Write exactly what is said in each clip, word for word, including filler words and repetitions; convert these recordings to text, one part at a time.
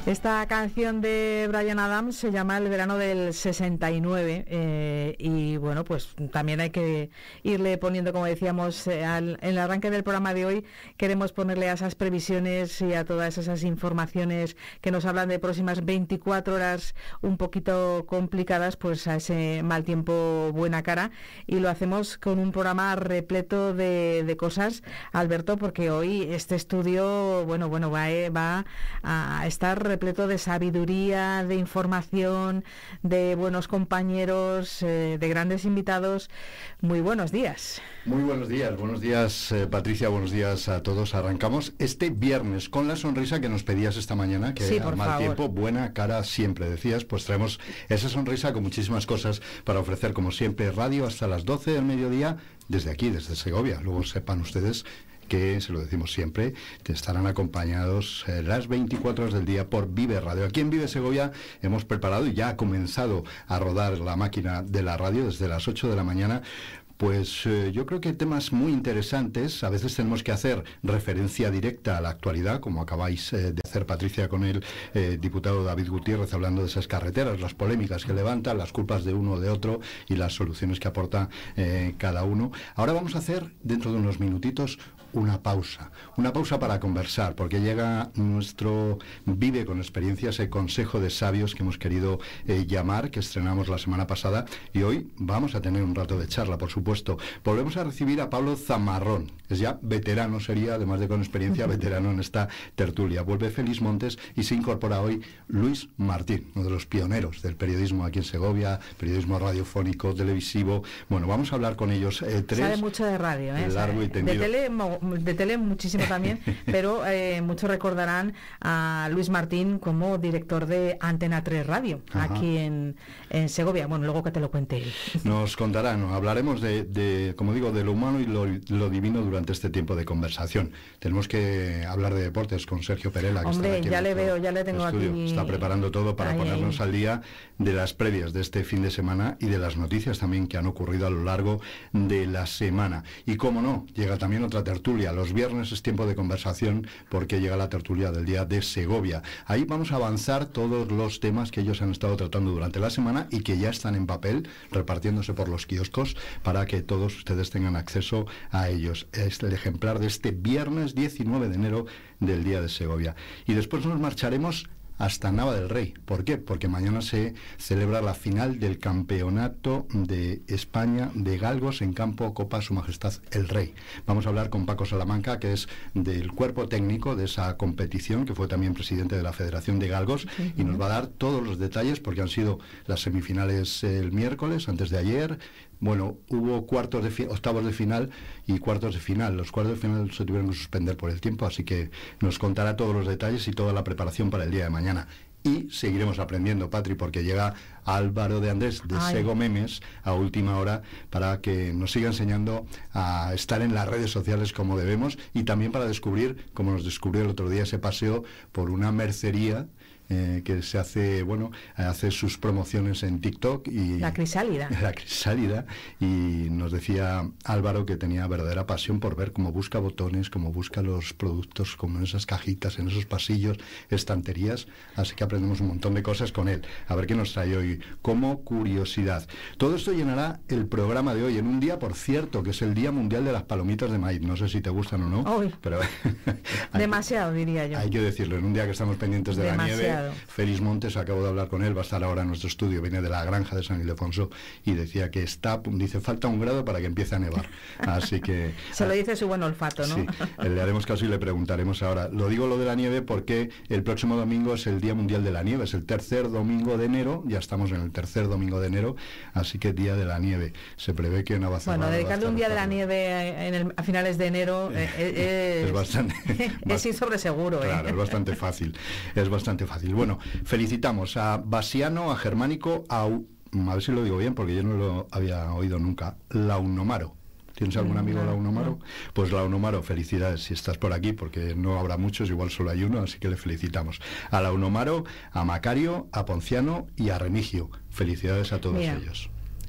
Esta canción de Bryan Adams se llama El verano del sesenta y nueve eh, y bueno, pues también hay que irle poniendo, como decíamos, eh, al, en el arranque del programa de hoy, queremos ponerle a esas previsiones y a todas esas informaciones que nos hablan de próximas veinticuatro horas un poquito complicadas, pues a ese mal tiempo buena cara, y lo hacemos con un programa repleto de, de cosas, Alberto, porque hoy este estudio, bueno, bueno, va, eh, va a estar repleto de sabiduría, de información, de buenos compañeros, eh, de grandes invitados. Muy buenos días. Muy buenos días, buenos días eh, Patricia, buenos días a todos. Arrancamos este viernes con la sonrisa que nos pedías esta mañana, que sí, al mal favor. tiempo, buena cara siempre, decías, pues traemos esa sonrisa con muchísimas cosas para ofrecer, como siempre, radio hasta las doce del mediodía, desde aquí, desde Segovia. Luego sepan ustedes que, se lo decimos siempre, te estarán acompañados eh, las veinticuatro horas del día por Vive Radio. Aquí en Vive Segovia hemos preparado y ya ha comenzado a rodar la máquina de la radio desde las ocho de la mañana. Pues eh, yo creo que temas muy interesantes. A veces tenemos que hacer referencia directa a la actualidad, como acabáis eh, de hacer, Patricia, con el eh, diputado David Gutiérrez, hablando de esas carreteras, las polémicas que levantan, las culpas de uno o de otro y las soluciones que aporta eh, cada uno. Ahora vamos a hacer, dentro de unos minutitos, una pausa. Una pausa para conversar, porque llega nuestro Vive con Experiencias, el Consejo de Sabios que hemos querido eh, llamar, que estrenamos la semana pasada, y hoy vamos a tener un rato de charla, por supuesto. Volvemos a recibir a Pablo Zamarrón, es ya veterano, sería, además de con experiencia, veterano en esta tertulia. Vuelve Félix Montes y se incorpora hoy Luis Martín, uno de los pioneros del periodismo aquí en Segovia, periodismo radiofónico, televisivo. Bueno, vamos a hablar con ellos eh, tres. Sabe mucho de radio, ¿eh? Largo y tendido. De tele, de tele muchísimo también, pero eh, muchos recordarán a Luis Martín como director de Antena tres Radio, Ajá. aquí en, en Segovia. Bueno, luego que te lo cuente él. Nos contarán, ¿no? Hablaremos de, de, como digo, de lo humano y lo, lo divino durante este tiempo de conversación. Tenemos que hablar de deportes con Sergio Perela. Que Hombre, está aquí ya le veo, ya le tengo estudio. Aquí. Está preparando todo para ahí, ponernos ahí. al día de las previas de este fin de semana y de las noticias también que han ocurrido a lo largo de la semana. Y cómo no, llega también otra tertulia. Los viernes es tiempo de conversación porque llega la tertulia del día de Segovia. Ahí vamos a avanzar todos los temas que ellos han estado tratando durante la semana y que ya están en papel, repartiéndose por los kioscos para que todos ustedes tengan acceso a ellos. Es el ejemplar de este viernes diecinueve de enero del día de Segovia. Y después nos marcharemos hasta Nava del Rey. ¿Por qué? Porque mañana se celebra la final del Campeonato de España de Galgos en campo Copa Su Majestad el Rey. Vamos a hablar con Paco Salamanca, que es del cuerpo técnico de esa competición, que fue también presidente de la Federación de Galgos, uh-huh. y nos va a dar todos los detalles, porque han sido las semifinales el miércoles, antes de ayer. Bueno, hubo cuartos de fi- octavos de final y cuartos de final. Los cuartos de final se tuvieron que suspender por el tiempo, así que nos contará todos los detalles y toda la preparación para el día de mañana. Y seguiremos aprendiendo, Patri, porque llega Álvaro de Andrés de Ay. Sego Memes a última hora para que nos siga enseñando a estar en las redes sociales como debemos y también para descubrir, como nos descubrió el otro día, ese paseo por una mercería Eh, que se hace, bueno, hace sus promociones en TikTok y... La Crisálida. La Crisálida, y nos decía Álvaro que tenía verdadera pasión por ver cómo busca botones, cómo busca los productos, como en esas cajitas, en esos pasillos, estanterías, así que aprendemos un montón de cosas con él. A ver qué nos trae hoy, como curiosidad. Todo esto llenará el programa de hoy, en un día, por cierto, que es el Día Mundial de las Palomitas de Maíz. No sé si te gustan o no, Uy, pero... demasiado, que, diría yo. Hay que decirlo, en un día que estamos pendientes de demasiado. La nieve. Félix Montes, acabo de hablar con él, va a estar ahora en nuestro estudio, viene de la granja de San Ildefonso y decía que está, dice, falta un grado para que empiece a nevar. Así que... Se lo dice su buen olfato, ¿no? Sí, le haremos caso y le preguntaremos ahora. Lo digo lo de la nieve porque el próximo domingo es el Día Mundial de la Nieve, es el tercer domingo de enero, ya estamos en el tercer domingo de enero, así que Día de la Nieve. Se prevé que Navacerrada... Bueno, dedicarle un Día de la Nieve en el, a finales de enero eh, es, es bastante... es ir sobre seguro, ¿eh? Claro, es bastante fácil, es bastante fácil. Bueno, felicitamos a Basiano, a Germánico, a, a ver si lo digo bien, porque yo no lo había oído nunca, Launomaro. ¿Tienes algún amigo no, Launomaro? no. Pues Launomaro, felicidades si estás por aquí, porque no habrá muchos, igual solo hay uno, así que le felicitamos. A Launomaro, a Macario, a Ponciano y a Remigio. Felicidades a todos Mira. ellos.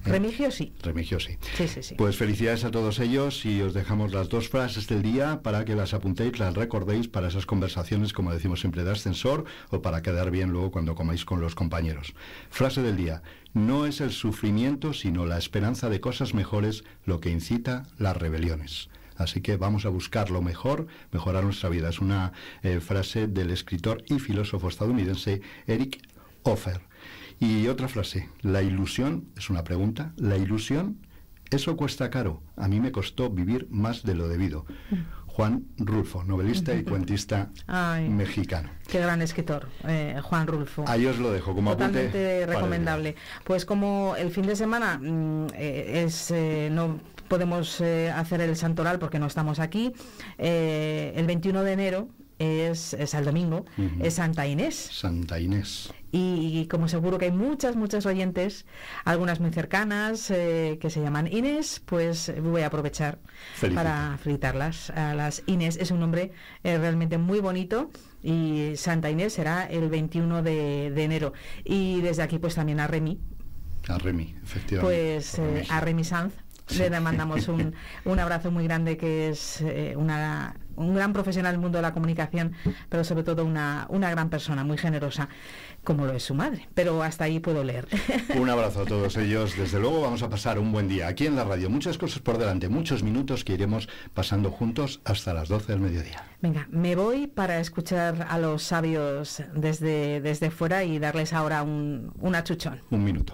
Remigio sí. Remigio sí. Sí, sí, sí. Pues felicidades a todos ellos y os dejamos las dos frases del día para que las apuntéis, las recordéis para esas conversaciones, como decimos siempre, de ascensor o para quedar bien luego cuando comáis con los compañeros. Frase del día: no es el sufrimiento sino la esperanza de cosas mejores lo que incita las rebeliones. Así que vamos a buscar lo mejor, mejorar nuestra vida. Es una eh, frase del escritor y filósofo estadounidense Eric Hoffer. Y otra frase: la ilusión, es una pregunta, la ilusión, eso cuesta caro. A mí me costó vivir más de lo debido. Juan Rulfo, novelista y cuentista Ay, mexicano. Qué gran escritor, eh, Juan Rulfo. Ahí os lo dejo como apunte. Totalmente recomendable. Pues como el fin de semana mmm, eh, es eh, no podemos eh, hacer el santoral porque no estamos aquí, eh, el veintiuno de enero es, es el domingo, uh-huh. es Santa Inés. Santa Inés. Y, y como seguro que hay muchas, muchas oyentes, algunas muy cercanas, eh, que se llaman Inés, pues voy a aprovechar Felicito. para felicitarlas. A las Inés es un nombre eh, realmente muy bonito y Santa Inés será el veintiuno de, de enero. Y desde aquí pues también a Remy. A Remy, efectivamente. Pues eh, a Remy Sanz. Le mandamos un, un abrazo muy grande, que es eh, una, un gran profesional del mundo de la comunicación, pero sobre todo una, una gran persona, muy generosa, como lo es su madre. Pero hasta ahí puedo leer. Un abrazo a todos ellos. Desde luego vamos a pasar un buen día aquí en la radio. Muchas cosas por delante, muchos minutos que iremos pasando juntos hasta las doce del mediodía. Venga, me voy para escuchar a los sabios desde, desde fuera y darles ahora un, un achuchón. Un minuto.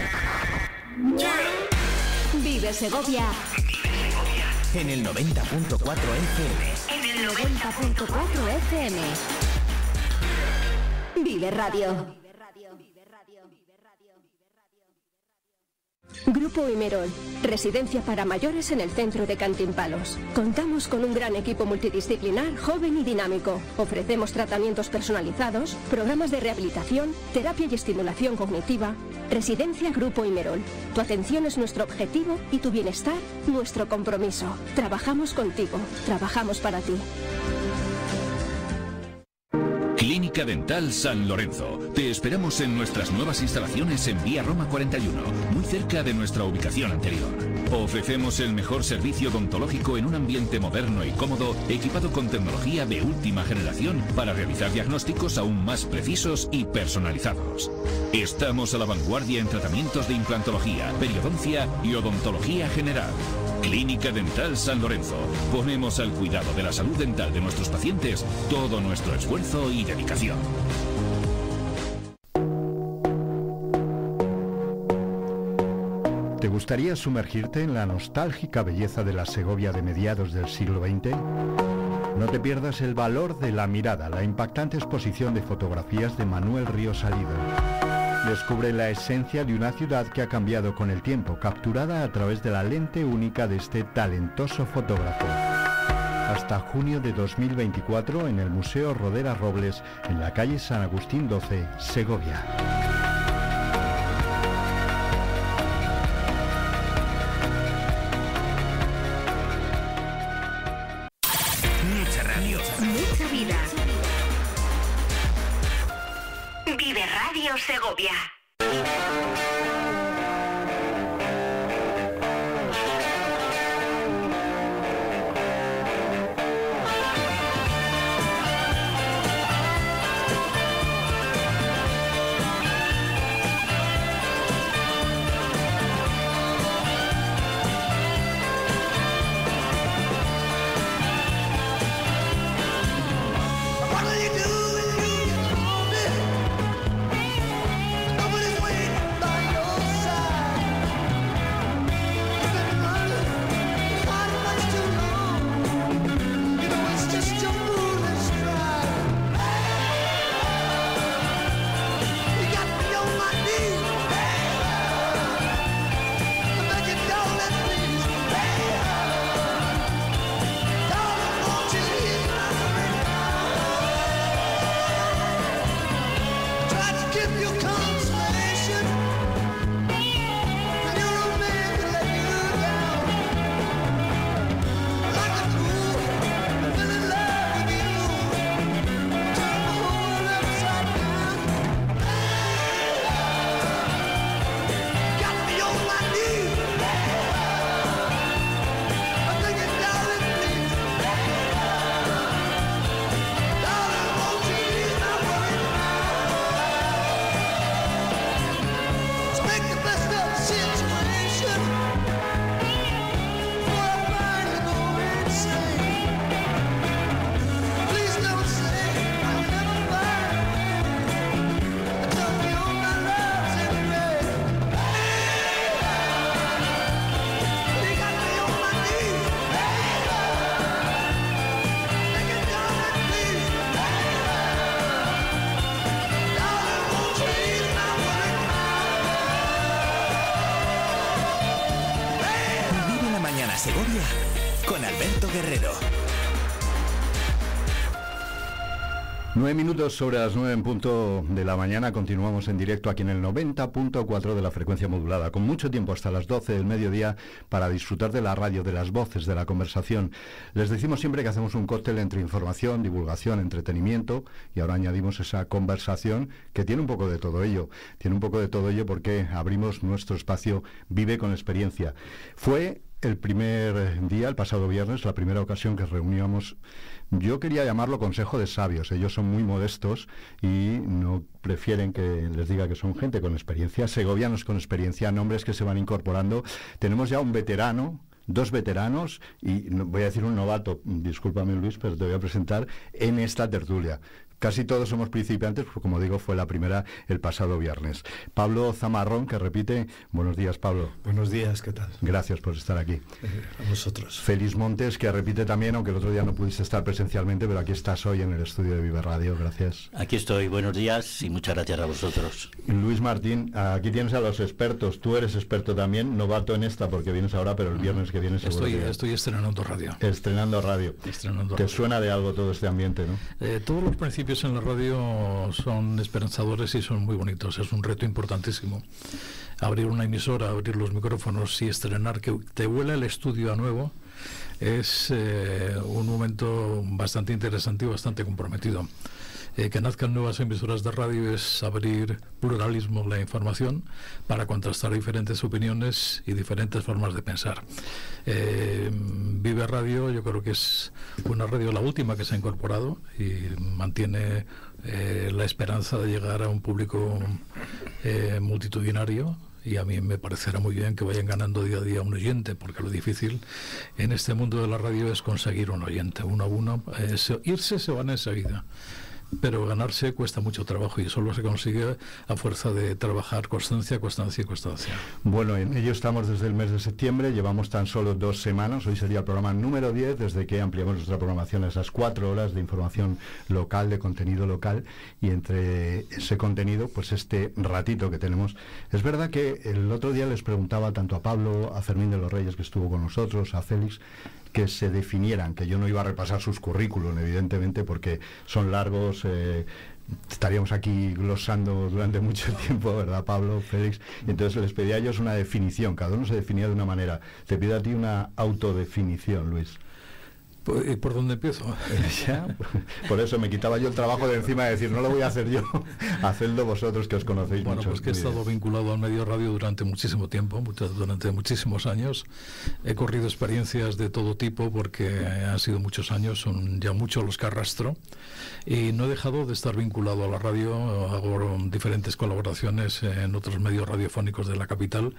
Vive Segovia. En el noventa punto cuatro F M. En el noventa punto cuatro F M. Vive Radio. Grupo Imerol, residencia para mayores en el centro de Cantimpalos. Contamos con un gran equipo multidisciplinar, joven y dinámico. Ofrecemos tratamientos personalizados, programas de rehabilitación, terapia y estimulación cognitiva. Residencia Grupo Imerol. Tu atención es nuestro objetivo y tu bienestar, nuestro compromiso. Trabajamos contigo, trabajamos para ti. Clínica Dental San Lorenzo. Te esperamos en nuestras nuevas instalaciones en Vía Roma cuarenta y uno, muy cerca de nuestra ubicación anterior. Ofrecemos el mejor servicio odontológico en un ambiente moderno y cómodo, equipado con tecnología de última generación para realizar diagnósticos aún más precisos y personalizados. Estamos a la vanguardia en tratamientos de implantología, periodoncia y odontología general. Clínica Dental San Lorenzo. Ponemos al cuidado de la salud dental de nuestros pacientes todo nuestro esfuerzo y dedicación. ¿Te gustaría sumergirte en la nostálgica belleza de la Segovia de mediados del siglo veinte? No te pierdas El valor de la mirada, la impactante exposición de fotografías de Manuel Ríos Salido. Descubre la esencia de una ciudad que ha cambiado con el tiempo, capturada a través de la lente única de este talentoso fotógrafo. Hasta junio de dos mil veinticuatro en el Museo Rodera Robles, en la calle San Agustín doce, Segovia. Mucha radio. Mucha vida. Vive Radio Segovia. What do you do when you get wanted? mañana Segovia con Alberto Guerrero. Nueve minutos sobre las nueve en punto de la mañana. Continuamos en directo aquí en el noventa punto cuatro de la frecuencia modulada, con mucho tiempo hasta las doce del mediodía para disfrutar de la radio, de las voces, de la conversación. Les decimos siempre que hacemos un cóctel entre información, divulgación, entretenimiento, y ahora añadimos esa conversación que tiene un poco de todo ello. Tiene un poco de todo ello porque abrimos nuestro espacio Vive con Experiencia. Fue el primer día, el pasado viernes, la primera ocasión que reuníamos. Yo quería llamarlo Consejo de Sabios. Ellos son muy modestos y no prefieren que les diga que son gente con experiencia, segovianos con experiencia, nombres que se van incorporando. Tenemos ya un veterano, dos veteranos y no, voy a decir un novato, discúlpame Luis, pero te voy a presentar en esta tertulia. Casi todos somos principiantes, porque como digo, fue la primera el pasado viernes. Pablo Zamarrón, que repite. Buenos días, Pablo. Buenos días, ¿qué tal? Gracias por estar aquí. Eh, a vosotros. Félix Montes, que repite también, aunque el otro día no pudiste estar presencialmente, pero aquí estás hoy en el estudio de Vive Radio. Gracias. Aquí estoy, buenos días y muchas gracias a vosotros. Luis Martín, aquí tienes a los expertos. Tú eres experto también, novato en esta porque vienes ahora, pero el viernes que viene seguro Estoy, que... estoy estrenando radio. Estrenando radio. Estrenando ¿Te radio. suena de algo todo este ambiente, no? Eh, todos los principios en la radio son esperanzadores y son muy bonitos. Es un reto importantísimo. Abrir una emisora, abrir los micrófonos y estrenar, que te huela el estudio a nuevo, es eh, un momento bastante interesante y bastante comprometido. Eh, que nazcan nuevas emisoras de radio es abrir pluralismo en la información para contrastar diferentes opiniones y diferentes formas de pensar. Eh, Vive Radio, yo creo que es una radio la última que se ha incorporado y mantiene eh, la esperanza de llegar a un público eh, multitudinario. Y a mí me parecerá muy bien que vayan ganando día a día un oyente, porque lo difícil en este mundo de la radio es conseguir un oyente. Uno a uno, eh, se, irse se van enseguida, pero ganarse cuesta mucho trabajo y solo se consigue a fuerza de trabajar constancia, constancia y constancia. Bueno, en ello estamos desde el mes de septiembre, llevamos tan solo dos semanas, hoy sería el programa número diez, desde que ampliamos nuestra programación a esas cuatro horas de información local, de contenido local, y entre ese contenido, pues este ratito que tenemos. Es verdad que el otro día les preguntaba tanto a Pablo, a Fermín de los Reyes, que estuvo con nosotros, a Félix, que se definieran, que yo no iba a repasar sus currículum, evidentemente, porque son largos, eh, estaríamos aquí glosando durante mucho tiempo, ¿verdad, Pablo, Félix? Y entonces les pedía a ellos una definición, cada uno se definía de una manera. Te pido a ti una autodefinición, Luis. ¿Y por dónde empiezo? ¿Ya? Por eso me quitaba yo el trabajo de encima de decir, no lo voy a hacer yo, hacedlo vosotros que os conocéis bueno, mucho. Pues que he estado vinculado al medio radio durante muchísimo tiempo, mucho, durante muchísimos años. He corrido experiencias de todo tipo porque han sido muchos años, son ya muchos los que arrastro. Y no he dejado de estar vinculado a la radio, hago diferentes colaboraciones en otros medios radiofónicos de la capital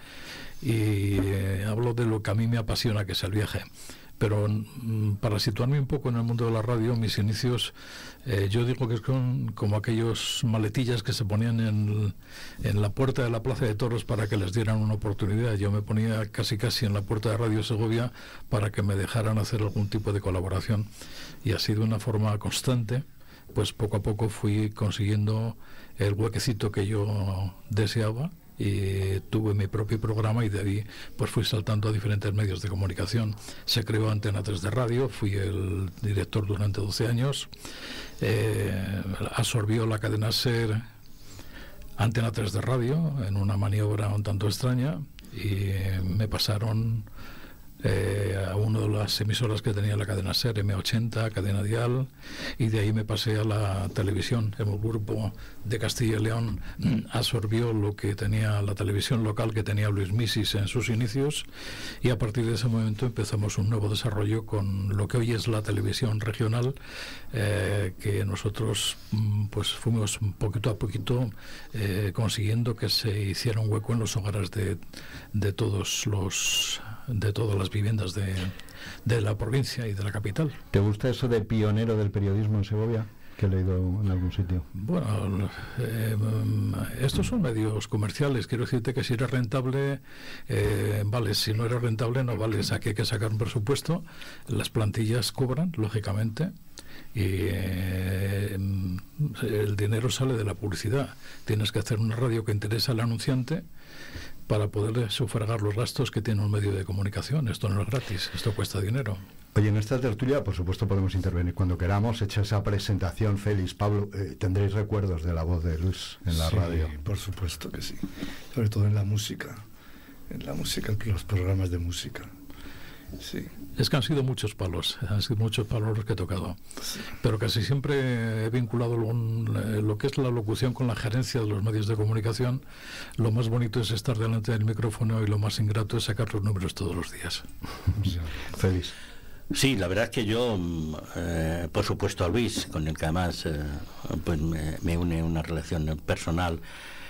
y eh, hablo de lo que a mí me apasiona, que es el viaje. Pero mm, para situarme un poco en el mundo de la radio, mis inicios, eh, yo digo que son como aquellos maletillas que se ponían en, en la puerta de la Plaza de Toros para que les dieran una oportunidad. Yo me ponía casi casi en la puerta de Radio Segovia para que me dejaran hacer algún tipo de colaboración. Y así de una forma constante, pues poco a poco fui consiguiendo el huequecito que yo deseaba. Y tuve mi propio programa y de ahí pues fui saltando a diferentes medios de comunicación. Se creó Antena tres de Radio, fui el director durante doce años, eh, absorbió la cadena SER Antena tres de Radio en una maniobra un tanto extraña y me pasaron Eh, a una de las emisoras que tenía la cadena SER, eme ochenta, Cadena Dial, y de ahí me pasé a la televisión. El grupo de Castilla y León absorbió lo que tenía la televisión local, que tenía Luis Misis en sus inicios, y a partir de ese momento empezamos un nuevo desarrollo con lo que hoy es la televisión regional, eh, que nosotros pues fuimos poquito a poquito eh, consiguiendo que se hiciera un hueco en los hogares de, de todos los de todas las viviendas de, de la provincia y de la capital. ¿Te gusta eso de pionero del periodismo en Segovia? Que he leído en algún sitio. Bueno, eh, estos son medios comerciales. Quiero decirte que si eres rentable, eh, vale. Si no eres rentable, no vales. Aquí hay que sacar un presupuesto. Las plantillas cobran, lógicamente. Y eh, el dinero sale de la publicidad. Tienes que hacer una radio que interesa al anunciante, para poder sufragar los gastos que tiene un medio de comunicación. Esto no es gratis, esto cuesta dinero. Oye, en esta tertulia, por supuesto, podemos intervenir cuando queramos. Hecha esa presentación, Félix, Pablo, eh, tendréis recuerdos de la voz de Luis en la sí, radio. Por supuesto que sí. Sobre todo en la música. En la música, en los programas de música. Sí. Es que han sido muchos palos, han sido muchos palos los que he tocado. Sí. Pero casi siempre he vinculado lo, lo que es la locución con la gerencia de los medios de comunicación. Lo más bonito es estar delante del micrófono y lo más ingrato es sacar los números todos los días. Félix. Sí, la verdad es que yo, eh, por supuesto a Luis, con el que además eh, pues me, me une una relación personal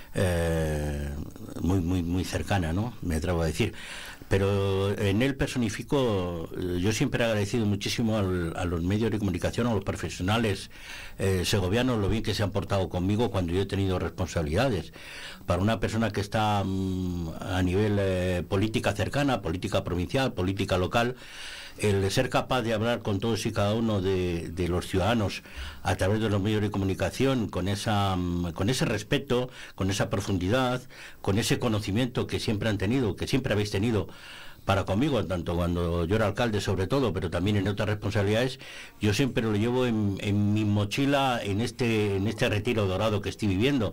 eh, muy, muy, muy cercana, ¿no? Me atrevo a decir. Pero en él personifico, yo siempre he agradecido muchísimo al, a los medios de comunicación, a los profesionales eh, segovianos, lo bien que se han portado conmigo cuando yo he tenido responsabilidades. Para una persona que está mm, a nivel eh, política cercana, política provincial, política local, el ser capaz de hablar con todos y cada uno de, de los ciudadanos a través de los medios de comunicación, con esa con ese respeto, con esa profundidad, con ese conocimiento que siempre han tenido, que siempre habéis tenido para conmigo, tanto cuando yo era alcalde sobre todo, pero también en otras responsabilidades, yo siempre lo llevo en, en mi mochila en este en este retiro dorado que estoy viviendo.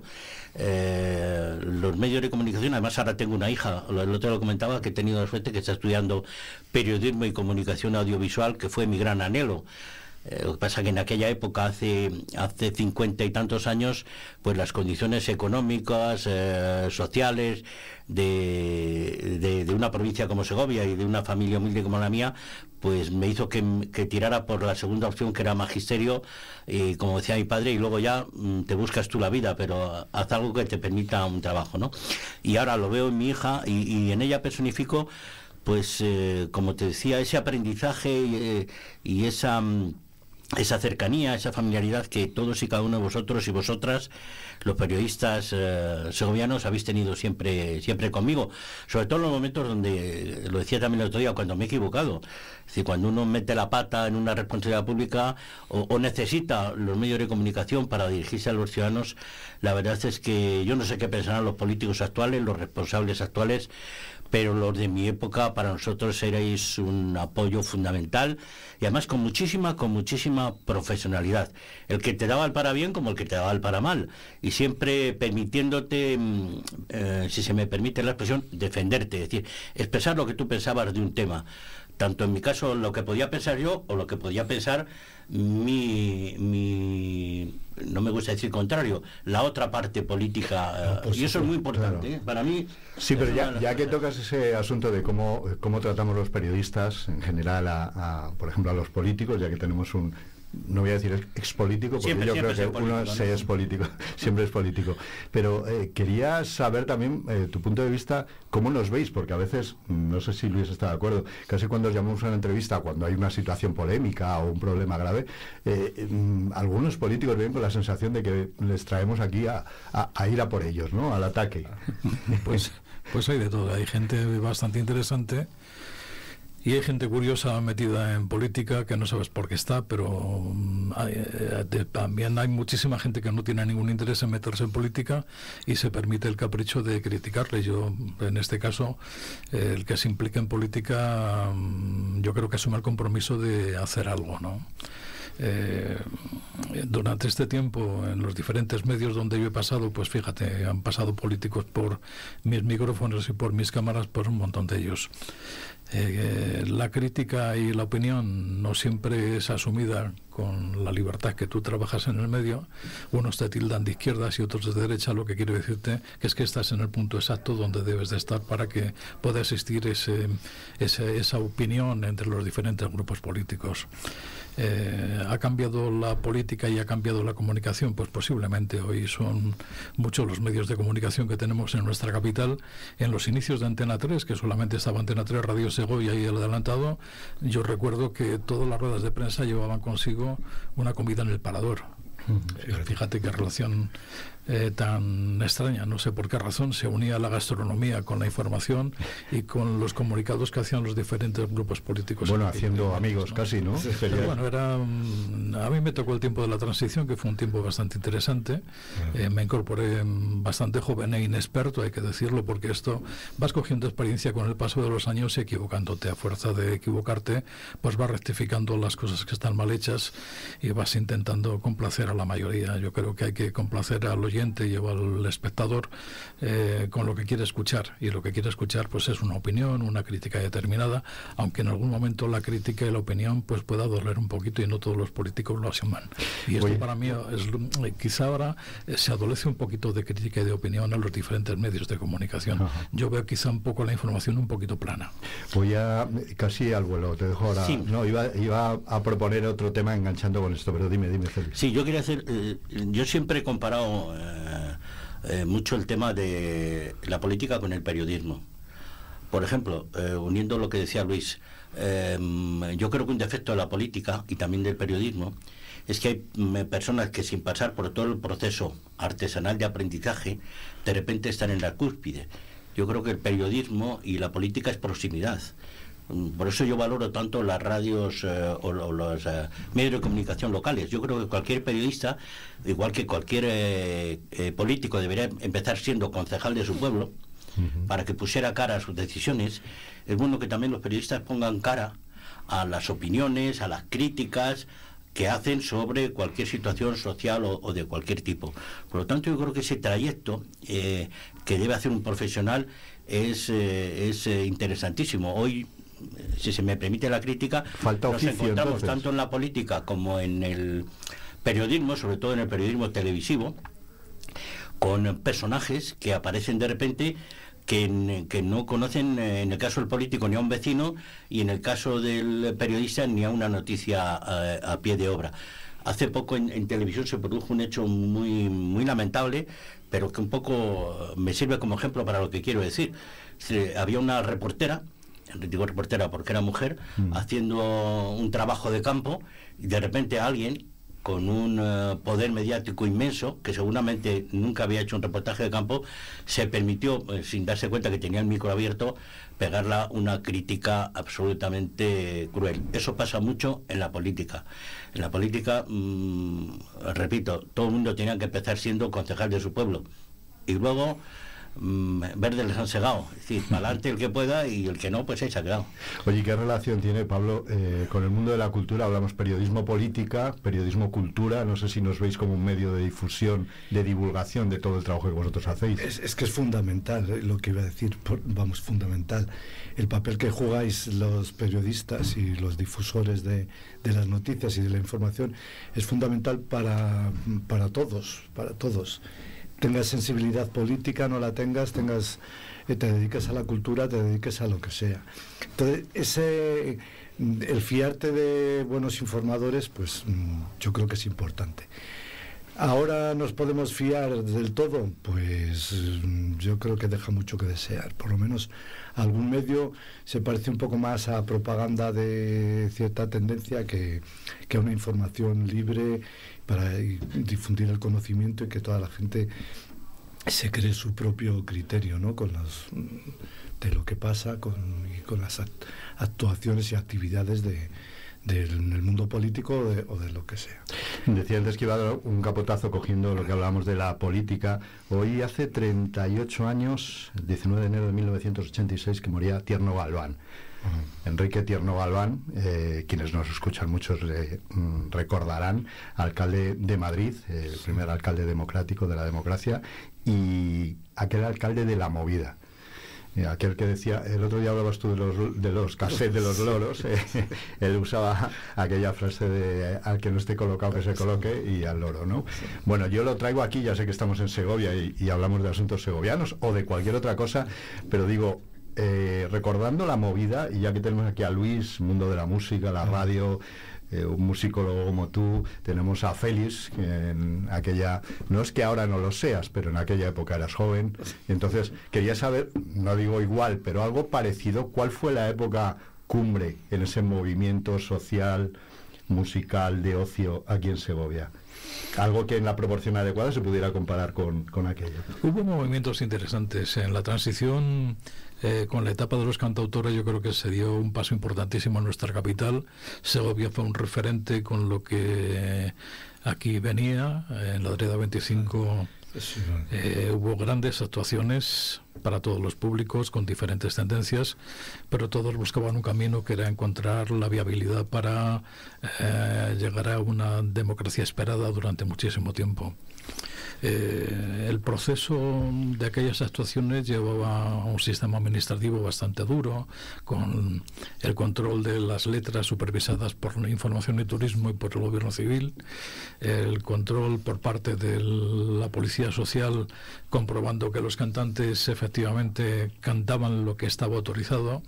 Eh, los medios de comunicación, además ahora tengo una hija, el otro lo comentaba, que he tenido la suerte que está estudiando periodismo y comunicación audiovisual, que fue mi gran anhelo. Eh, lo que pasa que en aquella época, hace hace cincuenta y tantos años, pues las condiciones económicas, eh, sociales, de, de, de una provincia como Segovia y de una familia humilde como la mía, pues me hizo que, que tirara por la segunda opción, que era magisterio, y como decía mi padre, y luego ya mm, te buscas tú la vida, pero haz algo que te permita un trabajo, ¿no? Y ahora lo veo en mi hija y, y en ella personifico, pues, eh, como te decía, ese aprendizaje eh, y esa... Mm, esa cercanía, esa familiaridad que todos y cada uno de vosotros y vosotras, los periodistas eh, segovianos, habéis tenido siempre siempre conmigo, sobre todo en los momentos donde, lo decía también el otro día, cuando me he equivocado. Es decir, cuando uno mete la pata en una responsabilidad pública o, o necesita los medios de comunicación para dirigirse a los ciudadanos, la verdad es que yo no sé qué pensarán los políticos actuales, los responsables actuales, pero los de mi época para nosotros erais un apoyo fundamental y además con muchísima, con muchísima profesionalidad. El que te daba el para bien como el que te daba el para mal. Y siempre permitiéndote, eh, si se me permite la expresión, defenderte, es decir, expresar lo que tú pensabas de un tema. Tanto en mi caso lo que podía pensar yo o lo que podía pensar mi, mi no me gusta decir contrario, la otra parte política, no, y eso es muy importante, claro. ¿eh? Para mí. Sí, pero ya, ya que tocas ese asunto de cómo, cómo tratamos los periodistas en general a, a, por ejemplo, a los políticos, ya que tenemos un, no voy a decir expolítico, porque siempre, yo siempre creo que uno se ¿no? es político, siempre es político. Pero eh, quería saber también eh, tu punto de vista, cómo nos veis, porque a veces, no sé si Luis está de acuerdo, casi cuando os llamamos a una entrevista, cuando hay una situación polémica o un problema grave, eh, eh, algunos políticos vienen con la sensación de que les traemos aquí a, a, a ir a por ellos, ¿no? Al ataque. Pues, pues hay de todo, hay gente bastante interesante. Y hay gente curiosa metida en política que no sabes por qué está, pero hay, eh, también hay muchísima gente que no tiene ningún interés en meterse en política y se permite el capricho de criticarle. Yo, en este caso, eh, el que se implica en política, yo creo que asume el compromiso de hacer algo, ¿no? Eh, durante este tiempo, en los diferentes medios donde yo he pasado, pues fíjate, han pasado políticos por mis micrófonos y por mis cámaras, por un montón de ellos. Eh, la crítica y la opinión no siempre es asumida con la libertad que tú trabajas en el medio. Unos te tildan de izquierdas y otros de derecha, lo que quiero decirte que es que estás en el punto exacto donde debes de estar para que pueda existir ese, ese, esa opinión entre los diferentes grupos políticos. Eh, ¿Ha cambiado la política y ha cambiado la comunicación? Pues posiblemente. Hoy son muchos los medios de comunicación que tenemos en nuestra capital. En los inicios de Antena tres, que solamente estaba Antena tres, Radio Segovia y el adelantado, yo recuerdo que todas las ruedas de prensa llevaban consigo una comida en el parador. Uh-huh. Fíjate qué relación eh, tan extraña, no sé por qué razón, se unía la gastronomía con la información y con los comunicados que hacían los diferentes grupos políticos. Bueno, haciendo amigos, ¿no? Casi, ¿no? Sí, pero bueno, era, a mí me tocó el tiempo de la transición, que fue un tiempo bastante interesante. Eh, me incorporé bastante joven e inexperto, hay que decirlo, porque esto vas cogiendo experiencia con el paso de los años y equivocándote. A fuerza de equivocarte, pues vas rectificando las cosas que están mal hechas y vas intentando complacer a la mayoría. Yo creo que hay que complacer al oyente y al espectador eh, con lo que quiere escuchar, y lo que quiere escuchar pues es una opinión, una crítica determinada, aunque en algún momento la crítica y la opinión pues pueda doler un poquito, y no todos los políticos lo asuman. Y esto Oye. para mí es, quizá ahora eh, se adolece un poquito de crítica y de opinión a los diferentes medios de comunicación. Ajá. Yo veo quizá un poco la información un poquito plana. Voy a casi al vuelo, te dejo ahora. Sí. No, iba, iba a proponer otro tema enganchando con esto, pero dime, dime, Félix. Sí, yo quería hacer, eh, yo siempre he comparado eh, eh, mucho el tema de la política con el periodismo. Por ejemplo, eh, uniendo lo que decía Luis, eh, yo creo que un defecto de la política y también del periodismo es que hay personas que, sin pasar por todo el proceso artesanal de aprendizaje, de repente están en la cúspide. Yo creo que el periodismo y la política es proximidad. Por eso yo valoro tanto las radios eh, o, o los eh, medios de comunicación locales. Yo creo que cualquier periodista, igual que cualquier eh, eh, político, debería empezar siendo concejal de su pueblo, uh-huh, para que pusiera cara a sus decisiones. Es bueno que también los periodistas pongan cara a las opiniones, a las críticas que hacen sobre cualquier situación social o, o de cualquier tipo. Por lo tanto, yo creo que ese trayecto eh, que debe hacer un profesional es, eh, es eh, interesantísimo. Hoy, si se me permite la crítica, Falta nos oficio, encontramos entonces. tanto en la política como en el periodismo, sobre todo en el periodismo televisivo, con personajes que aparecen de repente que, que no conocen, en el caso del político, ni a un vecino, y en el caso del periodista ni a una noticia a, a pie de obra. Hace poco en, en televisión se produjo un hecho muy, muy lamentable, pero que un poco me sirve como ejemplo para lo que quiero decir. Se, había una reportera, digo reportera porque era mujer, mm. haciendo un trabajo de campo, y de repente alguien con un uh, poder mediático inmenso, que seguramente nunca había hecho un reportaje de campo, se permitió, eh, sin darse cuenta que tenía el micro abierto, pegarla una crítica absolutamente cruel. Eso pasa mucho en la política. En la política, mmm, repito, todo el mundo tenía que empezar siendo concejal de su pueblo. Y luego verde les han segado, es decir, para adelante el que pueda, y el que no, pues ahí se ha quedado. Oye, ¿qué relación tiene, Pablo, eh, con el mundo de la cultura? Hablamos periodismo política, periodismo cultura, no sé si nos veis como un medio de difusión, de divulgación de todo el trabajo que vosotros hacéis. Es, es que es fundamental, eh, lo que iba a decir, por, vamos, fundamental, el papel que jugáis los periodistas y los difusores de, de las noticias y de la información es fundamental para, para todos, para todos. Tengas sensibilidad política, no la tengas, tengas, eh, te dediques a la cultura, te dediques a lo que sea. Entonces, ese, el fiarte de buenos informadores, pues yo creo que es importante. ¿Ahora nos podemos fiar del todo? Pues yo creo que deja mucho que desear. Por lo menos algún medio se parece un poco más a propaganda de cierta tendencia que, que a una información libre para difundir el conocimiento y que toda la gente se cree su propio criterio, ¿no? Con las, de lo que pasa con, y con las actuaciones y actividades de del mundo político o de, o de lo que sea. Decía antes que iba a dar un capotazo cogiendo lo que hablábamos de la política. Hoy hace treinta y ocho años, el diecinueve de enero de mil novecientos ochenta y seis, que moría Tierno Galván. Uh-huh. Enrique Tierno Galván, eh, quienes nos escuchan muchos eh, recordarán, alcalde de Madrid, eh, el primer alcalde democrático de la democracia, y aquel alcalde de la movida. Aquel que decía, el otro día hablabas tú de los, de los cassettes de los loros, eh, él usaba aquella frase de al que no esté colocado que se coloque, y al loro, ¿no? Bueno, yo lo traigo aquí, ya sé que estamos en Segovia y, y hablamos de asuntos segovianos o de cualquier otra cosa, pero digo, eh, recordando la movida, y ya que tenemos aquí a Luis, mundo de la música, la radio, Eh, un musicólogo como tú, tenemos a Félix, que en aquella, no es que ahora no lo seas, pero en aquella época eras joven, y entonces quería saber, no digo igual, pero algo parecido, ¿cuál fue la época cumbre en ese movimiento social musical de ocio aquí en Segovia. Algo que en la proporción adecuada se pudiera comparar con, con aquello. Hubo movimientos interesantes en la transición. Eh, con la etapa de los cantautores yo creo que se dio un paso importantísimo en nuestra capital. Segovia fue un referente con lo que aquí venía. En la Adreda veinticinco eh, hubo grandes actuaciones para todos los públicos con diferentes tendencias, pero todos buscaban un camino que era encontrar la viabilidad para eh, llegar a una democracia esperada durante muchísimo tiempo. Eh, el proceso de aquellas actuaciones llevaba a un sistema administrativo bastante duro, con el control de las letras supervisadas por Información y Turismo y por el Gobierno Civil, el control por parte de la Policía Social comprobando que los cantantes efectivamente cantaban lo que estaba autorizado,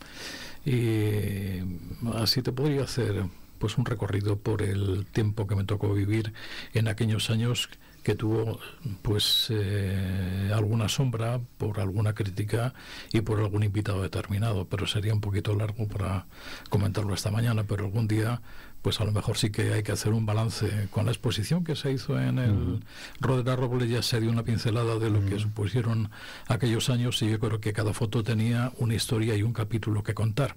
y así te podría hacer pues un recorrido por el tiempo que me tocó vivir en aquellos años, que tuvo pues eh, alguna sombra por alguna crítica y por algún invitado determinado, pero sería un poquito largo para comentarlo esta mañana, pero algún día pues a lo mejor sí que hay que hacer un balance. Con la exposición que se hizo en el uh-huh. Rodera Roble ya se dio una pincelada de lo uh-huh. que supusieron aquellos años, y yo creo que cada foto tenía una historia y un capítulo que contar.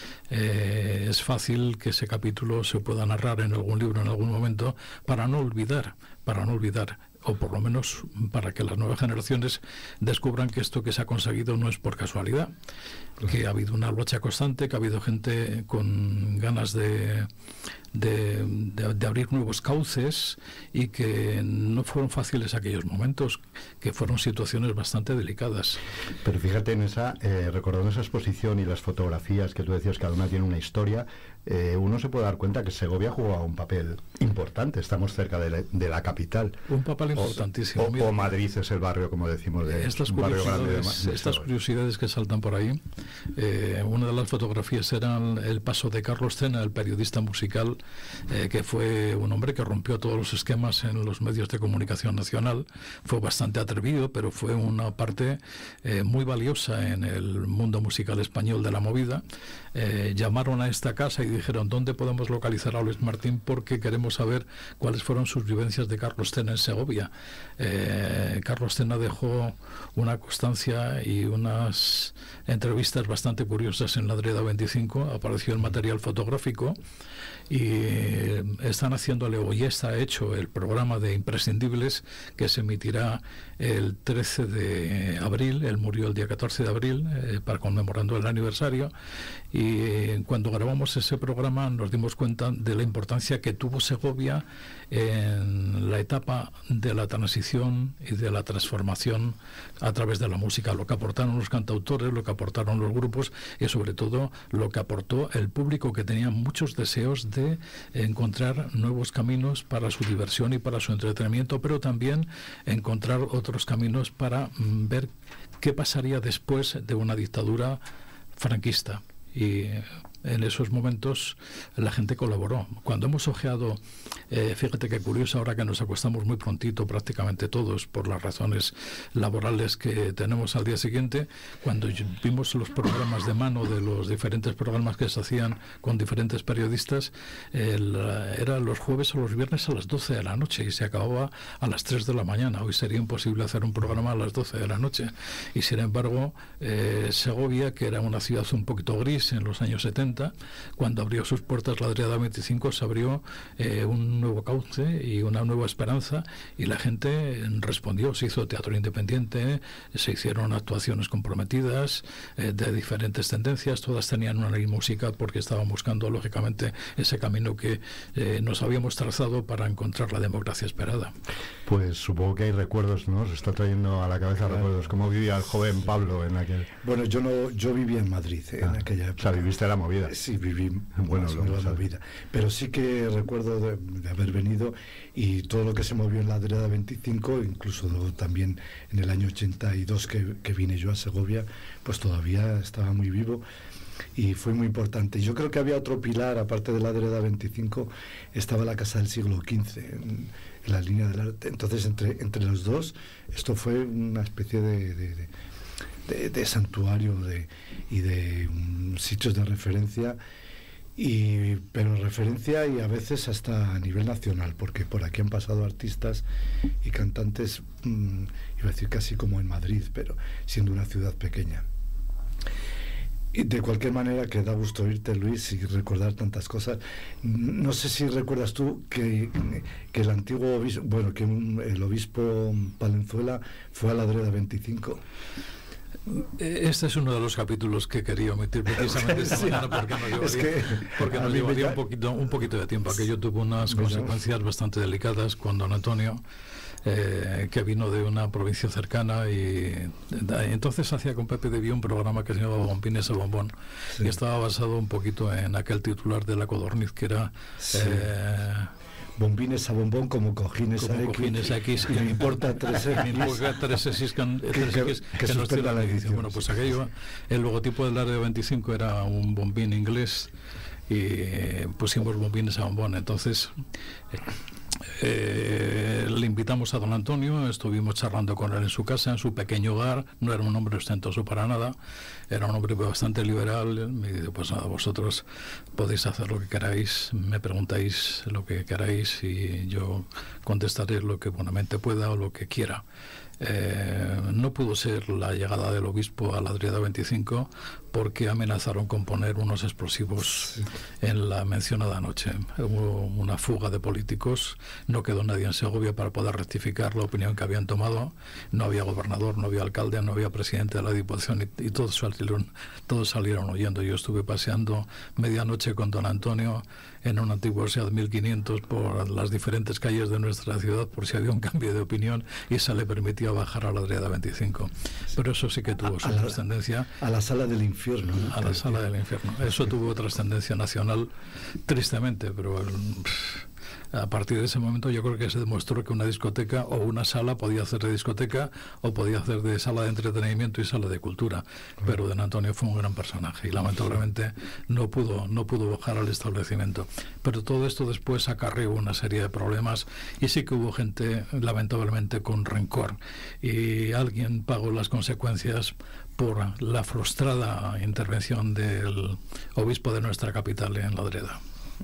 Eh, es fácil que ese capítulo se pueda narrar en algún libro en algún momento para no olvidar, para no olvidar, o por lo menos para que las nuevas generaciones descubran que esto que se ha conseguido no es por casualidad, que ha habido una lucha constante, que ha habido gente con ganas de, de, de, de abrir nuevos cauces, y que no fueron fáciles aquellos momentos, que fueron situaciones bastante delicadas. Pero fíjate en esa, eh, recordando esa exposición y las fotografías que tú decías, cada una tiene una historia, eh, uno se puede dar cuenta que Segovia jugaba un papel importante, estamos cerca de la, de la capital. Un papel importantísimo. O, o, o Madrid es el barrio, como decimos, de estas un barrio grande de, de Estas curiosidades que saltan por ahí. Eh, una de las fotografías era el paso de Carlos Cena, el periodista musical, eh, que fue un hombre que rompió todos los esquemas en los medios de comunicación nacional. Fue bastante atrevido, pero fue una parte eh, muy valiosa en el mundo musical español de la movida. Eh, llamaron a esta casa y dijeron: ¿dónde podemos localizar a Luis Martín? Porque queremos saber cuáles fueron sus vivencias de Carlos Cena en Segovia. Eh, Carlos Cena dejó una constancia y unas entrevistas bastante curiosas en la Adreda veinticinco, apareció el material fotográfico, y están haciéndole, o ya está hecho, el programa de Imprescindibles, que se emitirá el trece de abril. Él murió el día catorce de abril, eh, para conmemorando el aniversario, y eh, cuando grabamos ese programa nos dimos cuenta de la importancia que tuvo Segovia en la etapa de la transición y de la transformación a través de la música, lo que aportaron los cantautores, lo que aportaron los grupos, y sobre todo lo que aportó el público, que tenía muchos deseos de encontrar nuevos caminos para su diversión y para su entretenimiento, pero también encontrar otros caminos para mm, ver qué pasaría después de una dictadura franquista. Y en esos momentos la gente colaboró. Cuando hemos ojeado, eh, fíjate qué curioso, ahora que nos acostamos muy prontito prácticamente todos por las razones laborales que tenemos al día siguiente, cuando vimos los programas de mano de los diferentes programas que se hacían con diferentes periodistas, el, era los jueves o los viernes a las doce de la noche y se acababa a las tres de la mañana. Hoy sería imposible hacer un programa a las doce de la noche, y sin embargo eh, Segovia, que era una ciudad un poquito gris en los años setenta, cuando abrió sus puertas la Adreda veinticinco, se abrió eh, un nuevo cauce y una nueva esperanza, y la gente respondió. Se hizo teatro independiente, se hicieron actuaciones comprometidas eh, de diferentes tendencias, todas tenían una ley música, porque estaban buscando lógicamente ese camino que eh, nos habíamos trazado para encontrar la democracia esperada. Pues supongo que hay recuerdos, ¿no? Se está trayendo a la cabeza claro. recuerdos. ¿Cómo vivía el joven Pablo en aquel...? Bueno, yo no, yo vivía en Madrid eh, ah, en aquella época. O sea, viviste la movida. Sí, viví bueno, lo la movida. Pero sí que recuerdo de, de haber venido, y todo lo que se movió en la Adreda veinticinco, incluso también en el año ochenta y dos que, que vine yo a Segovia, pues todavía estaba muy vivo. Y fue muy importante. Yo creo que había otro pilar, aparte de la Adreda veinticinco, estaba la Casa del Siglo quince, en, en la línea del arte. Entonces, entre, entre los dos, esto fue una especie de, de, de, de, de santuario de, y de um, sitios de referencia y pero referencia y a veces hasta a nivel nacional, porque por aquí han pasado artistas y cantantes, mmm, iba a decir casi como en Madrid, pero siendo una ciudad pequeña. Y de cualquier manera, que da gusto oírte, Luis, y recordar tantas cosas. No sé si recuerdas tú que, que el antiguo obispo, bueno, que un, el obispo Palenzuela fue a la Dreda veinticinco. Este es uno de los capítulos que quería omitir precisamente esta sí, mañana, porque nos llevaría, es que porque nos llevaría un, poquito, un poquito de tiempo. Aquello tuvo unas consecuencias bastante delicadas con don Antonio, eh, que vino de una provincia cercana, y, y entonces hacía con Pepe de Vía un programa que se llamaba Bombines a Bombón, sí. y estaba basado un poquito en aquel titular de La Codorniz, que era... Sí. Eh, bombines a bombón como cojines como a X, cojines a X, que me importa tres X, me importa tres X que, que, que, que nos tira la edición. Bueno, pues aquello, el logotipo del área veinticinco era un bombín inglés, y pusimos bombines a bombón. Entonces eh, eh, le invitamos a don Antonio, estuvimos charlando con él en su casa, en su pequeño hogar. No era un hombre ostentoso para nada, era un hombre bastante liberal. Me dice, pues nada, vosotros podéis hacer lo que queráis, me preguntáis lo que queráis y yo contestaré lo que buenamente pueda o lo que quiera. Eh, no pudo ser la llegada del obispo a la Dreda veinticinco porque amenazaron con poner unos explosivos sí. en la mencionada noche. Hubo una fuga de políticos, no quedó nadie en Segovia para poder rectificar la opinión que habían tomado. No había gobernador, no había alcalde, no había presidente de la Diputación, y, y todos salieron, todos salieron huyendo. Yo estuve paseando medianoche con don Antonio en un antiguo SEAT mil quinientos por las diferentes calles de nuestra ciudad, por si había un cambio de opinión, y se le permitía bajar a la Dreda veinticinco. Pero eso sí que tuvo a, su a trascendencia. La, a la sala del infierno. ¿no? A la sala del infierno. Eso tuvo trascendencia nacional, tristemente, pero el, a partir de ese momento yo creo que se demostró que una discoteca o una sala podía hacer de discoteca o podía hacer de sala de entretenimiento y sala de cultura. Pero don Antonio fue un gran personaje y lamentablemente no pudo, no pudo bajar al establecimiento. Pero todo esto después acarreó una serie de problemas y sí que hubo gente lamentablemente con rencor, y alguien pagó las consecuencias por la frustrada intervención del obispo de nuestra capital en la Dreda.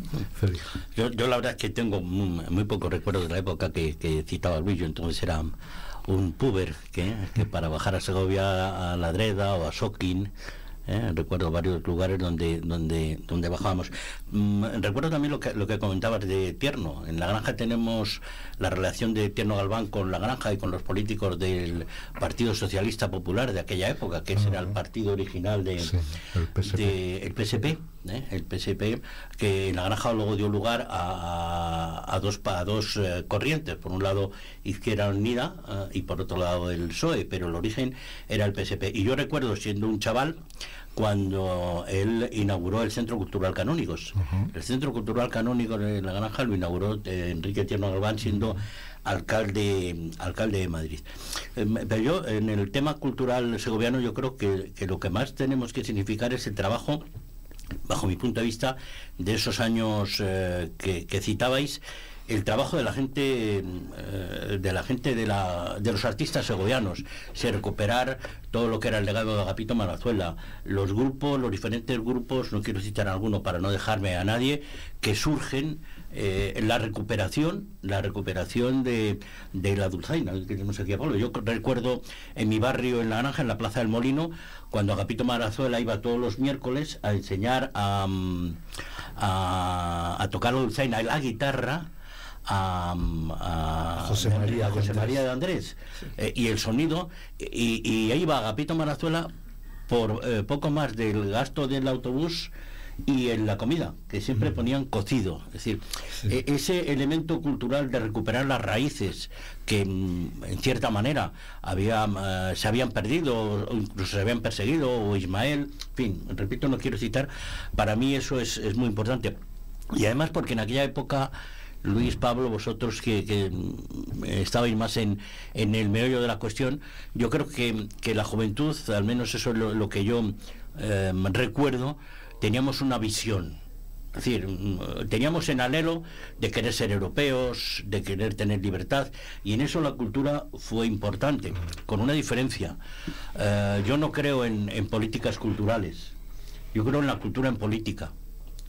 Yo, yo la verdad es que tengo muy, muy pocos recuerdos de la época que, que citaba Luis. Yo entonces era un puber que, que para bajar a Segovia, a la Dreda o a Soquín, ¿eh? recuerdo varios lugares donde donde donde bajábamos. Mm, recuerdo también lo que lo que comentabas de Tierno. En La Granja tenemos la relación de Tierno Galván con La Granja y con los políticos del Partido Socialista Popular de aquella época, que ese era el partido original de, sí, el P S P, de, el P S P ¿eh? el P S P, que en La Granja luego dio lugar a, a, a dos, a dos eh, corrientes, por un lado Izquierda Unida eh, y por otro lado el P S O E, pero el origen era el P S P. Y yo recuerdo, siendo un chaval, cuando él inauguró el Centro Cultural Canónigos. Uh-huh. El Centro Cultural Canónigo de La Granja lo inauguró eh, Enrique Tierno Galván, siendo alcalde alcalde de Madrid. Eh, pero yo, en el tema cultural segoviano, yo creo que, que lo que más tenemos que significar es el trabajo, bajo mi punto de vista, de esos años eh, que, que citabais, el trabajo de la gente eh, de la gente de la de los artistas segovianos, se recuperar todo lo que era el legado de Agapito Marazuela, los grupos, los diferentes grupos, no quiero citar alguno para no dejarme a nadie, que surgen, eh, la recuperación, la recuperación de, de la dulzaina que tenemos aquí a Pablo. Yo recuerdo en mi barrio, en La Granja, en la Plaza del Molino, cuando Agapito Marazuela iba todos los miércoles a enseñar a, a, a tocar la dulzaina, la guitarra, A, a José María, a José María de Andrés, sí. eh, y el sonido, y, y ahí va Agapito Marazuela por eh, poco más del gasto del autobús y en la comida, que siempre mm. ponían cocido. Es decir, sí. eh, ese elemento cultural de recuperar las raíces que mm, en cierta manera había, uh, se habían perdido o incluso se habían perseguido, o Ismael, en fin, repito, no quiero citar, para mí eso es, es muy importante. Y además porque en aquella época, Luis, Pablo, vosotros que, que estabais más en, en el meollo de la cuestión, yo creo que, que la juventud, al menos eso es lo, lo que yo eh, recuerdo, teníamos una visión. Es decir, teníamos en anhelo de querer ser europeos, de querer tener libertad, y en eso la cultura fue importante, con una diferencia. Eh, yo no creo en, en políticas culturales, yo creo en la cultura en política.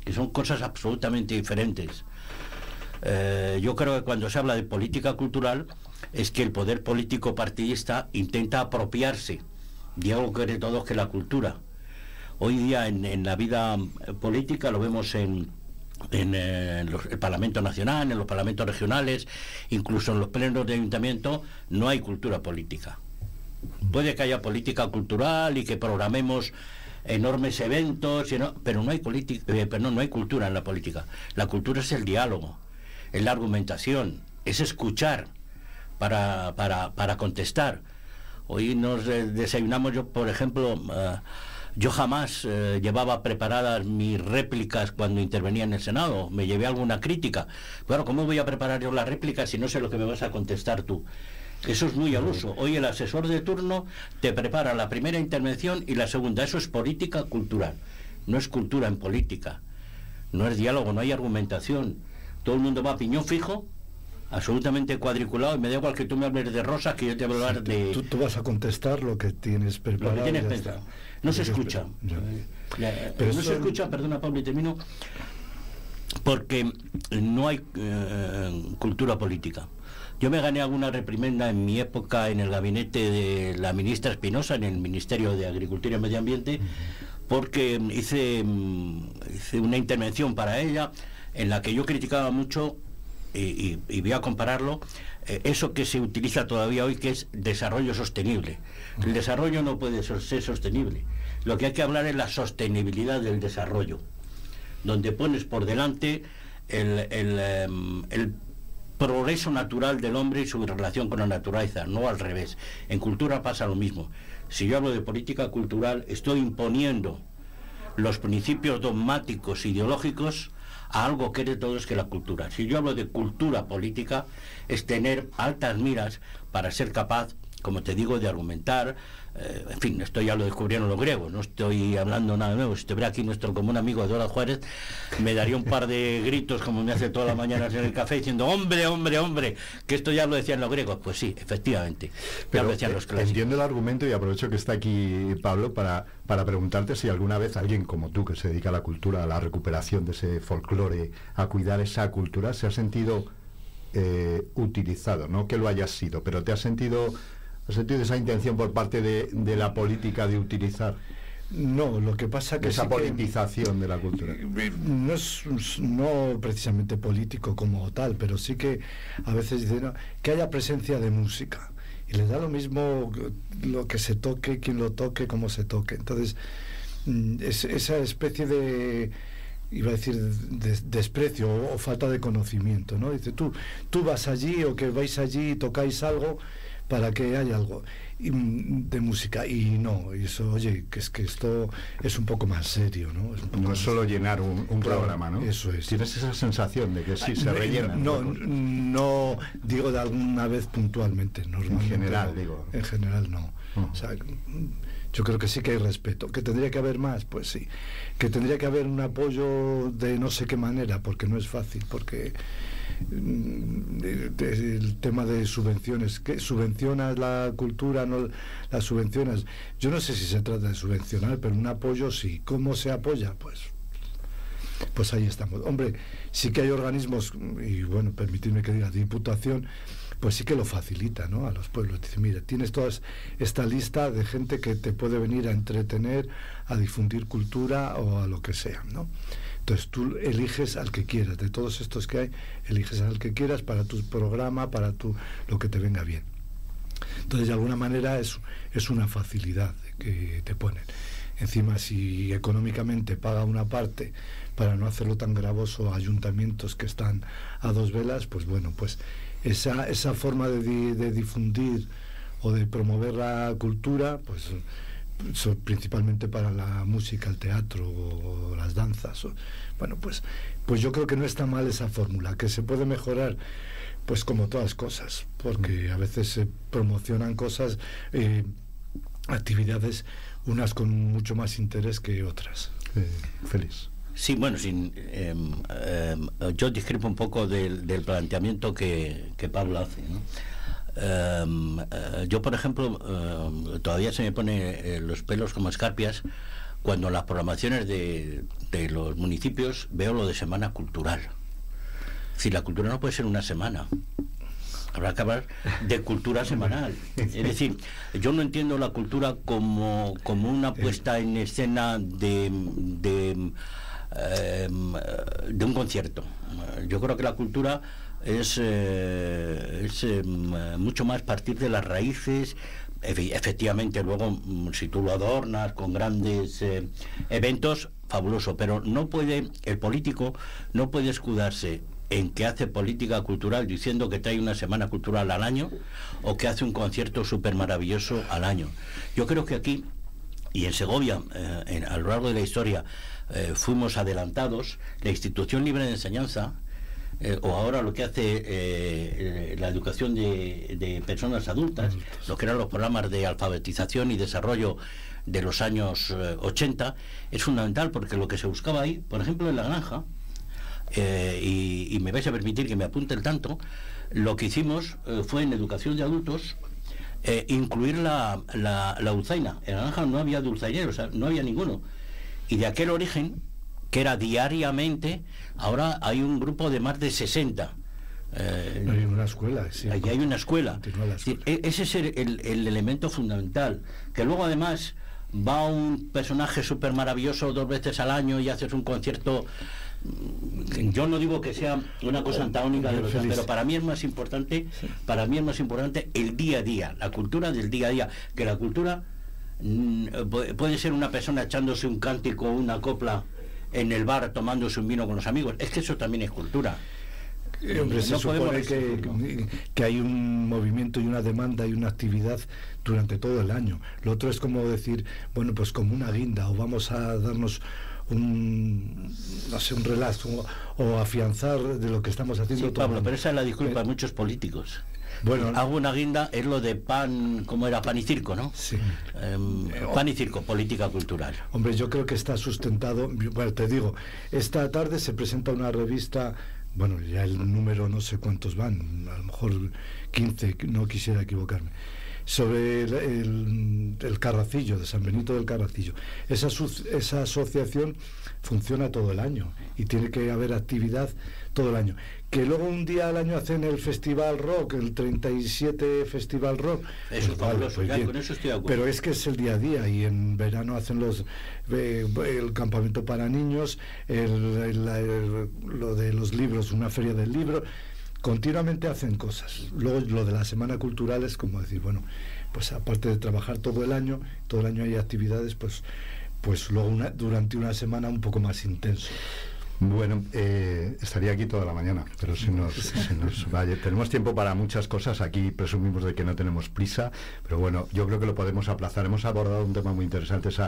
que son cosas absolutamente diferentes. Eh, yo creo que cuando se habla de política cultural es que el poder político partidista intenta apropiarse de algo que de todos, que la cultura. Hoy día en, en la vida política lo vemos en, en, eh, en los, el Parlamento Nacional, en los parlamentos regionales, incluso en los plenos de ayuntamiento, no hay cultura política. Puede que haya política cultural y que programemos enormes eventos, pero no hay política, eh, pero no, no hay cultura en la política. La cultura es el diálogo, es la argumentación, es escuchar para, para, para contestar. Hoy nos eh, desayunamos, yo por ejemplo, uh, yo jamás eh, llevaba preparadas mis réplicas cuando intervenía en el Senado, me llevé alguna crítica. Claro, ¿cómo voy a preparar yo las réplicas si no sé lo que me vas a contestar tú? Eso es muy al uso. Hoy el asesor de turno te prepara la primera intervención y la segunda. Eso es política cultural, no es cultura en política, no es diálogo, no hay argumentación. Todo el mundo va a piñón fijo, absolutamente cuadriculado, y me da igual que tú me hables de rosas que yo te voy a hablar de... Tú, tú vas a contestar lo que tienes preparado. Lo que tienes pensado. No se escucha. Ya. Pero no eso... se escucha, perdona Pablo y termino, porque no hay eh, cultura política. Yo me gané alguna reprimenda en mi época en el gabinete de la ministra Espinosa, en el Ministerio de Agricultura y Medio Ambiente, porque hice, hice una intervención para ella en la que yo criticaba mucho, y, y, y voy a compararlo, eh, eso que se utiliza todavía hoy, que es desarrollo sostenible. El desarrollo no puede ser sostenible. Lo que hay que hablar es la sostenibilidad del desarrollo, donde pones por delante el, el, um, el progreso natural del hombre y su relación con la naturaleza, no al revés. En cultura pasa lo mismo. Si yo hablo de política cultural, estoy imponiendo los principios dogmáticos ideológicos a algo que es de todos, que la cultura. Si yo hablo de cultura política, es tener altas miras para ser capaz, como te digo, de argumentar. Eh, en fin, esto ya lo descubrieron los griegos, no estoy hablando nada nuevo. Si estuviera aquí nuestro común amigo Eduardo Juárez, me daría un par de gritos como me hace todas las mañanas en el café, diciendo hombre, hombre, hombre, que esto ya lo decían los griegos. Pues sí, efectivamente, pero ya lo decían los clásicos. Entiendo el argumento y aprovecho que está aquí Pablo para, para preguntarte si alguna vez alguien como tú, que se dedica a la cultura, a la recuperación de ese folclore, a cuidar esa cultura, se ha sentido eh, utilizado, no que lo hayas sido, pero te has sentido... ¿Has sentido esa intención por parte de, de la política de utilizar? No, lo que pasa que esa sí politización que, de la cultura. No es no precisamente político como tal, pero sí que a veces dicen no, que haya presencia de música. Y les da lo mismo lo que se toque, quién lo toque, cómo se toque. Entonces, es, esa especie de... iba a decir de, desprecio o, o falta de conocimiento, ¿no? Dice, tú, tú vas allí o que vais allí y tocáis algo para que haya algo de música, y no, y eso, oye, que es que esto es un poco más serio, ¿no? Es un poco no es solo llenar un, un claro, programa, ¿no? Eso es. Tienes esa sensación de que sí, se no, rellena. No, no, digo de alguna vez puntualmente, normalmente. En general, no, digo. En general no. Uh-huh. O sea, yo creo que sí que hay respeto. ¿Que tendría que haber más? Pues sí. ¿Que tendría que haber un apoyo de no sé qué manera? Porque no es fácil, porque el tema de subvenciones, que subvencionas la cultura, no la subvencionas, yo no sé si se trata de subvencionar, pero un apoyo sí. ¿Cómo se apoya? Pues pues ahí estamos. Hombre, sí que hay organismos, y bueno, permitidme que diga, Diputación, pues sí que lo facilita, ¿no? A los pueblos. Dice, mira, tienes toda esta lista de gente que te puede venir a entretener, a difundir cultura o a lo que sea, ¿no? Entonces tú eliges al que quieras, de todos estos que hay, eliges al que quieras para tu programa, para tu, lo que te venga bien. Entonces de alguna manera es, es una facilidad que te ponen. Encima, si económicamente paga una parte para no hacerlo tan gravoso a ayuntamientos que están a dos velas, pues bueno, pues esa, esa forma de, de difundir o de promover la cultura, pues So, principalmente para la música, el teatro o las danzas o, bueno, pues pues yo creo que no está mal esa fórmula, que se puede mejorar, pues como todas cosas, porque a veces se promocionan cosas, eh, actividades, unas con mucho más interés que otras. eh, Félix. Sí, bueno, sin, eh, eh, yo discrepo un poco del, del planteamiento que, que Pablo hace, ¿no? Um, uh, yo, por ejemplo, uh, todavía se me pone eh, los pelos como escarpias cuando en las programaciones de, de los municipios veo lo de semana cultural. Si la cultura no puede ser una semana, habrá que hablar de cultura semanal. Es decir, yo no entiendo la cultura como, como una puesta en escena de, de, eh, de un concierto. Yo creo que la cultura es, eh, es eh, mucho más partir de las raíces. Efectivamente, luego, si tú lo adornas con grandes eh, eventos, fabuloso, pero no puede, el político no puede escudarse en que hace política cultural diciendo que trae una semana cultural al año o que hace un concierto súper maravilloso al año. Yo creo que aquí y en Segovia, eh, en, a lo largo de la historia, eh, fuimos adelantados. La institución libre de enseñanza, eh, o ahora lo que hace eh, la educación de, de personas adultas, lo que eran los programas de alfabetización y desarrollo de los años eh, ochenta, es fundamental, porque lo que se buscaba ahí, por ejemplo, en La Granja, Eh, y, y me vais a permitir que me apunte el tanto, lo que hicimos eh, fue en educación de adultos eh, incluir la, la, la dulzaina. En La Granja no había dulzaineros, o sea, no había ninguno, y de aquel origen, que era diariamente, ahora hay un grupo de más de sesenta. Eh, hay una escuela, sí, hay, hay una escuela. escuela. Sí, ese es el, el, el elemento fundamental, que luego además va un personaje súper maravilloso dos veces al año y haces un concierto. Yo no digo que sea una cosa antagónica de los demás, pero para mí es más importante, para mí es más importante el día a día, la cultura del día a día, que la cultura mmm, puede ser una persona echándose un cántico o una copla en el bar tomándose un vino con los amigos. Es que eso también es cultura. Eh, hombre, se no supone que, que, que hay un movimiento y una demanda y una actividad durante todo el año. Lo otro es como decir, bueno, pues como una guinda, o vamos a darnos un, no sé, un relax, o, o afianzar de lo que estamos haciendo. Sí, todo Pablo, el pero esa es la disculpa de muchos políticos. Bueno, hago una guinda, es lo de pan, como era pan y circo, ¿no? Sí. Eh, pan y circo, política cultural. Hombre, yo creo que está sustentado. Bueno, te digo, esta tarde se presenta una revista. Bueno, ya el número no sé cuántos van, a lo mejor quince, no quisiera equivocarme, sobre el, el, el Carracillo, de San Benito del Carracillo. Esa, esa asociación funciona todo el año y tiene que haber actividad todo el año. Que luego un día al año hacen el Festival Rock, el treinta y siete Festival Rock. Eso, pues vale, pues ya, con eso estoy de acuerdo. Pero es que es el día a día, y en verano hacen los eh, el campamento para niños, el, el, el, lo de los libros, una feria del libro. Continuamente hacen cosas. Luego lo de la Semana Cultural es como decir, bueno, pues aparte de trabajar todo el año, todo el año hay actividades, pues pues luego una, durante una semana un poco más intenso. Bueno, eh, estaría aquí toda la mañana, pero se nos, se nos vaya. Tenemos tiempo para muchas cosas, aquí presumimos de que no tenemos prisa, pero bueno, yo creo que lo podemos aplazar. Hemos abordado un tema muy interesante, esa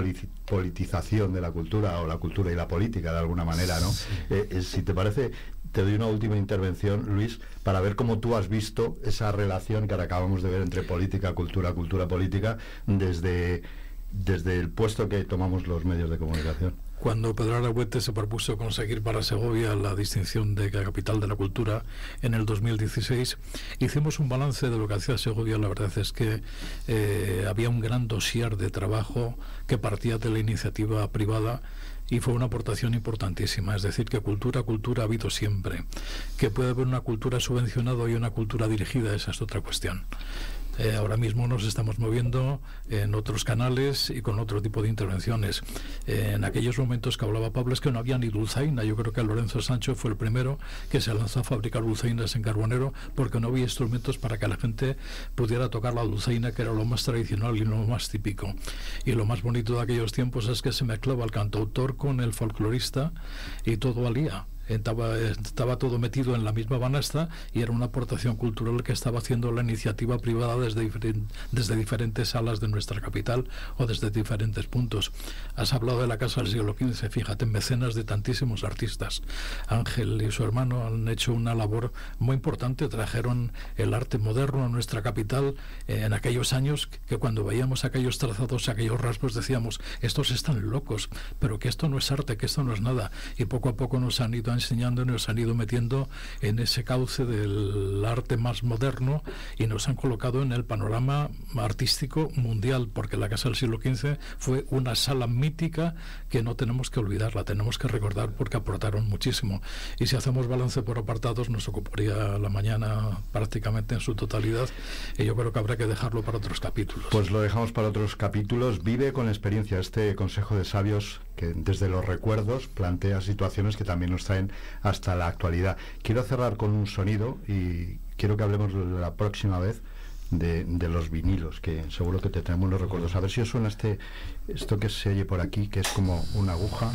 politización de la cultura, o la cultura y la política, de alguna manera, ¿no? Sí. Eh, eh, si te parece, te doy una última intervención, Luis, para ver cómo tú has visto esa relación que ahora acabamos de ver entre política, cultura, cultura, política, desde, desde el puesto que tomamos los medios de comunicación. Cuando Pedro Aragüete se propuso conseguir para Segovia la distinción de capital de la cultura en el dos mil dieciséis, hicimos un balance de lo que hacía Segovia. La verdad es que eh, había un gran dossier de trabajo que partía de la iniciativa privada, y fue una aportación importantísima. Es decir, que cultura, cultura ha habido siempre. Que puede haber una cultura subvencionada y una cultura dirigida, esa es otra cuestión. Eh, ahora mismo nos estamos moviendo en otros canales y con otro tipo de intervenciones. Eh, en aquellos momentos que hablaba Pablo, es que no había ni dulzaina. Yo creo que Lorenzo Sancho fue el primero que se lanzó a fabricar dulzainas en Carbonero, porque no había instrumentos para que la gente pudiera tocar la dulzaina, que era lo más tradicional y lo más típico. Y lo más bonito de aquellos tiempos es que se mezclaba el cantautor con el folclorista y todo valía. Estaba, estaba todo metido en la misma banasta, y era una aportación cultural que estaba haciendo la iniciativa privada desde, diferen, desde diferentes salas de nuestra capital o desde diferentes puntos. Has hablado de la Casa del Siglo quince, fíjate, mecenas de tantísimos artistas. Ángel y su hermano han hecho una labor muy importante, trajeron el arte moderno a nuestra capital eh, en aquellos años que cuando veíamos aquellos trazados, aquellos rasgos, decíamos, estos están locos, pero que esto no es arte, que esto no es nada, y poco a poco nos han ido enseñando y nos han ido metiendo en ese cauce del arte más moderno y nos han colocado en el panorama artístico mundial, porque la Casa del Siglo quince fue una sala mítica que no tenemos que olvidar, la tenemos que recordar porque aportaron muchísimo. Y si hacemos balance por apartados nos ocuparía la mañana prácticamente en su totalidad, y yo creo que habrá que dejarlo para otros capítulos. Pues lo dejamos para otros capítulos. Vive con experiencia este Consejo de Sabios que desde los recuerdos plantea situaciones que también nos traen hasta la actualidad. Quiero cerrar con un sonido y quiero que hablemos la próxima vez de, de los vinilos, que seguro que te traemos los recuerdos. A ver si os suena este, esto que se oye por aquí, que es como una aguja,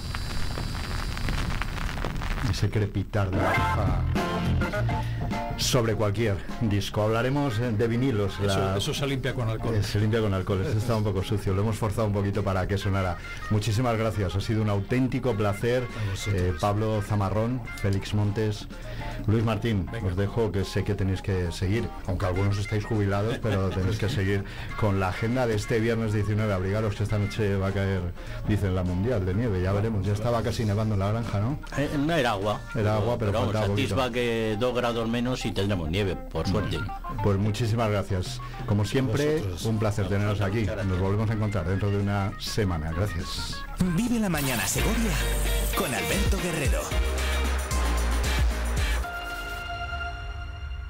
ese crepitar de la aguja sobre cualquier disco. Hablaremos de vinilos. Eso, la... eso se limpia con alcohol. Eh, se limpia con alcohol. Este está un poco sucio. Lo hemos forzado un poquito para que sonara. Muchísimas gracias. Ha sido un auténtico placer. Eh, Pablo Zamarrón, Félix Montes, Luis Martín. Venga. Os dejo, que sé que tenéis que seguir, aunque algunos estáis jubilados, pero tenéis que seguir con la agenda de este viernes diecinueve. Abrigaros, que esta noche va a caer, dicen, la mundial de nieve. Ya veremos. Ya estaba casi nevando en la granja, ¿no? Eh, no era agua. Era agua, pero, pero faltaba vamos, poquito. Que dos grados menos y tendremos nieve, por suerte. Pues muchísimas gracias. Como siempre, vosotros, un placer teneros aquí. Nos volvemos a encontrar dentro de una semana. Gracias. Vive la mañana Segovia con Alberto Guerrero.